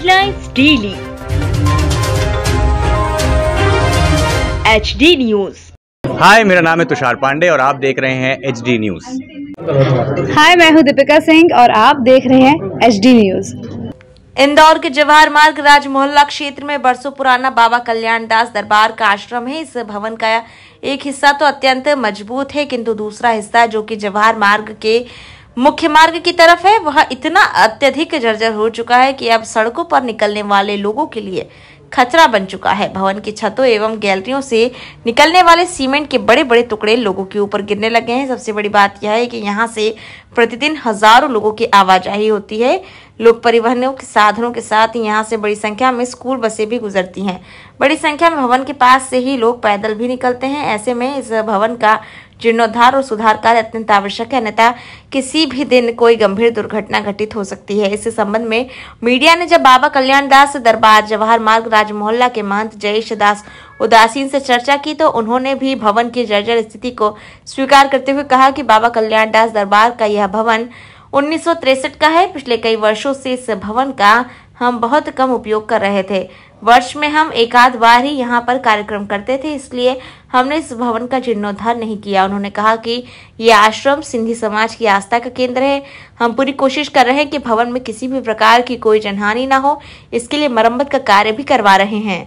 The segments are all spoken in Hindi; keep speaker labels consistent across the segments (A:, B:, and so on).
A: Headlines daily HD news.
B: Hi, मेरा नाम है तुषार पांडे और आप देख रहे हैं HD न्यूज।
C: हाय, मैं हूं दीपिका सिंह और आप देख रहे हैं HD न्यूज।
D: इंदौर के जवाहर मार्ग राज मोहल्ला क्षेत्र में बरसों पुराना बाबा कल्याण दास दरबार का आश्रम है। इस भवन का एक हिस्सा तो अत्यंत मजबूत है, किंतु दूसरा हिस्सा जो कि जवाहर मार्ग के मुख्य मार्ग की तरफ है, वह इतना अत्यधिक जर्जर हो चुका है कि अब सड़कों पर निकलने वाले लोगों के लिए खतरा बन चुका है। भवन की छतों एवं गैलरियों से निकलने वाले सीमेंट के बड़े बड़े टुकड़े लोगों के ऊपर गिरने लगे हैं। सबसे बड़ी बात यह है कि यहाँ से प्रतिदिन हजारों लोगों की आवाजाही होती है। लोक परिवहनों के साधनों के साथ यहाँ से बड़ी संख्या में स्कूल बसें भी गुजरती हैं। बड़ी संख्या में भवन के पास से ही लोग पैदल भी निकलते हैं। ऐसे में इस भवन का जीर्णोद्धार और सुधार कार्य अत्यंत आवश्यक है, अन्यथा किसी भी दिन कोई गंभीर दुर्घटना घटित हो सकती है। इस संबंध में मीडिया ने जब बाबा कल्याण दास दरबार जवाहर मार्ग राज मोहल्ला के महंत जयेश दास उदासीन से चर्चा की, तो उन्होंने भी भवन की जर्जर स्थिति को स्वीकार करते हुए कहा कि बाबा कल्याण दास दरबार का यह भवन 1963 का है। पिछले कई वर्षों से इस भवन का हम बहुत कम उपयोग कर रहे थे। वर्ष में हम एक आध बार ही यहाँ पर कार्यक्रम करते थे, इसलिए हमने इस भवन का जीर्णोद्धार नहीं किया। उन्होंने कहा कि ये आश्रम सिंधी समाज की आस्था का केंद्र है। हम पूरी कोशिश कर रहे हैं कि भवन में किसी भी प्रकार की कोई जनहानि न हो, इसके लिए मरम्मत का कार्य भी करवा रहे हैं।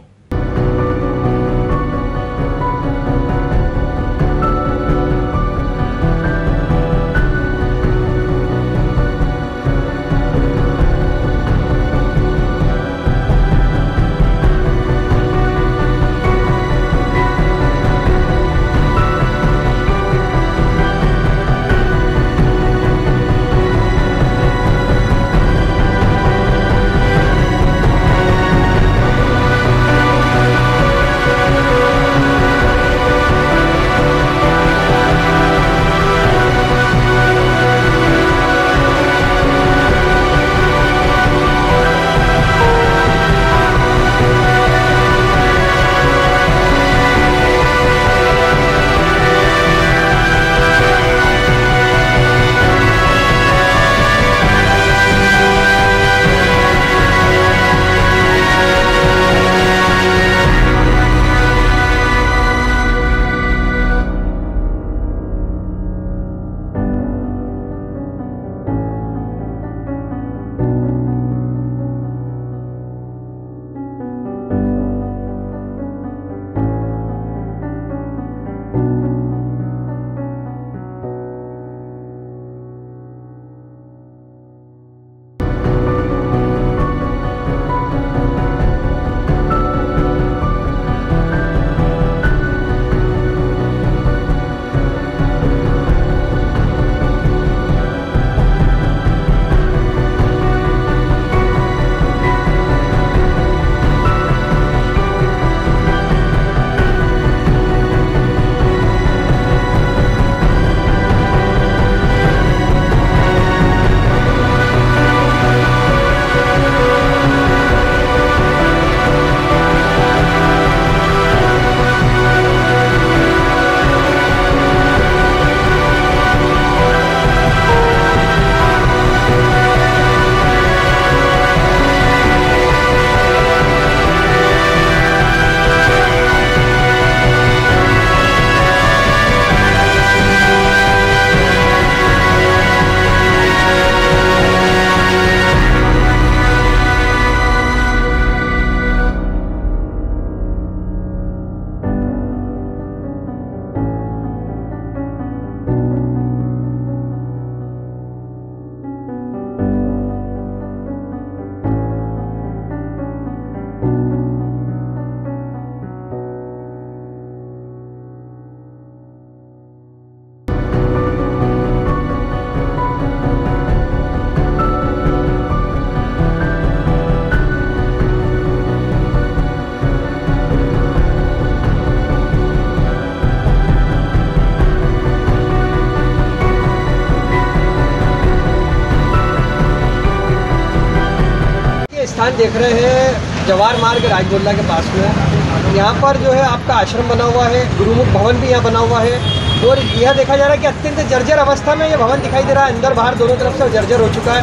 E: स्थान देख रहे हैं जवाहर मार्ग राजगोला के पास में। यहाँ पर जो है आपका आश्रम बना हुआ है, गुरुमुख भवन भी यहाँ बना हुआ है और यह देखा जा रहा है कि अत्यंत जर्जर अवस्था में ये भवन दिखाई दे रहा है। अंदर बाहर दोनों तरफ से जर्जर हो चुका है।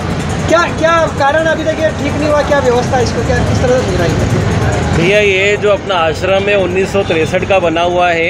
E: क्या क्या कारण अभी तक ये ठीक नहीं हुआ, क्या व्यवस्था इसको क्या किस तरह से सुधराई है?
A: भैया ये जो अपना आश्रम है 1963 का बना हुआ है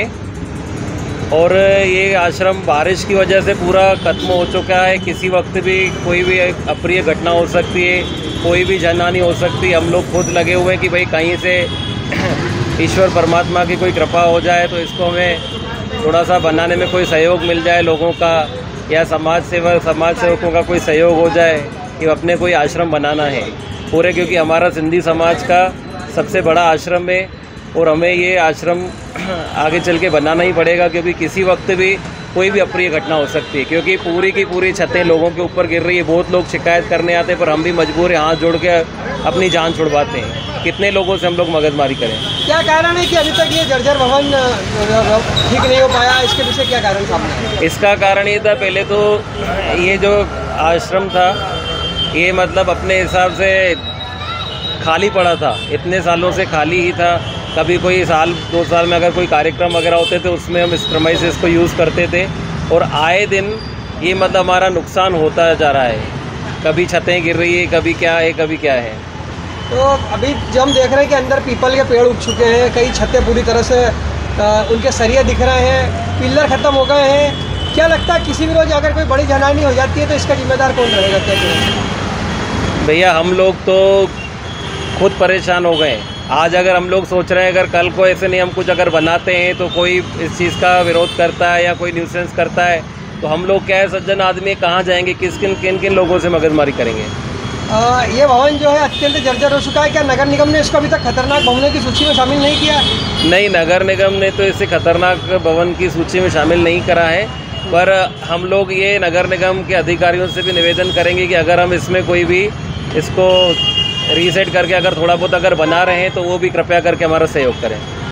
A: और ये आश्रम बारिश की वजह से पूरा खत्म हो चुका है। किसी वक्त भी कोई भी अप्रिय घटना हो सकती है, कोई भी जनहानि हो सकती है। हम लोग खुद लगे हुए हैं कि भाई कहीं से ईश्वर परमात्मा की कोई कृपा हो जाए तो इसको हमें थोड़ा सा बनाने में कोई सहयोग मिल जाए लोगों का, या समाज सेवकों का कोई सहयोग हो जाए कि अपने कोई आश्रम बनाना है पूरे, क्योंकि हमारा सिंधी समाज का सबसे बड़ा आश्रम है और हमें ये आश्रम आगे चल के बनाना ही पड़ेगा, क्योंकि किसी वक्त भी कोई भी अप्रिय घटना हो सकती है। क्योंकि पूरी की पूरी छतें लोगों के ऊपर गिर रही है। बहुत लोग शिकायत करने आते हैं पर हम भी मजबूर हैं, हाथ जोड़ के अपनी जान छुड़वाते हैं। कितने लोगों से हम लोग मगजमारी करें? क्या कारण है कि अभी तक ये जर्जर भवन ठीक नहीं हो पाया? इसके पीछे क्या कारण सामने है? इसका कारण ये था, पहले तो ये जो आश्रम था ये मतलब अपने हिसाब से खाली पड़ा था, इतने सालों से खाली ही था। कभी कोई साल 2 साल में अगर कोई कार्यक्रम वगैरह होते थे उसमें हम इस प्रेमाइसेस को यूज़ करते थे और आए दिन ये मतलब हमारा नुकसान होता जा रहा है। कभी छतें गिर रही है, कभी क्या है, कभी क्या है।
E: तो अभी जो हम देख रहे हैं कि अंदर पीपल के पेड़ उग चुके हैं, कई छतें पूरी तरह से उनके सरिये दिख रहे हैं, पिलर ख़त्म हो गए हैं। क्या लगता है किसी भी रोज़ अगर कोई बड़ी जनहानि हो जाती है तो इसका जिम्मेदार कौन रहेगा? क्या
A: भैया हम लोग तो खुद परेशान हो गए। आज अगर हम लोग सोच रहे हैं अगर कल को ऐसे नहीं हम कुछ अगर बनाते हैं तो कोई इस चीज़ का विरोध करता है या कोई न्यूसेंस करता है तो हम लोग क्या है, सज्जन आदमी कहाँ जाएंगे, किन किन लोगों से मगजमारी करेंगे?
E: ये भवन जो है अत्यंत जर्जर हो चुका है। क्या नगर निगम ने इसको अभी तक खतरनाक भवनों की सूची में शामिल नहीं किया?
A: नहीं, नगर निगम ने तो इसे खतरनाक भवन की सूची में शामिल नहीं करा है, पर हम लोग ये नगर निगम के अधिकारियों से भी निवेदन करेंगे कि अगर हम इसमें कोई भी इसको रीसेट करके अगर थोड़ा बहुत अगर बना रहे हैं तो वो भी कृपया करके हमारा सहयोग करें।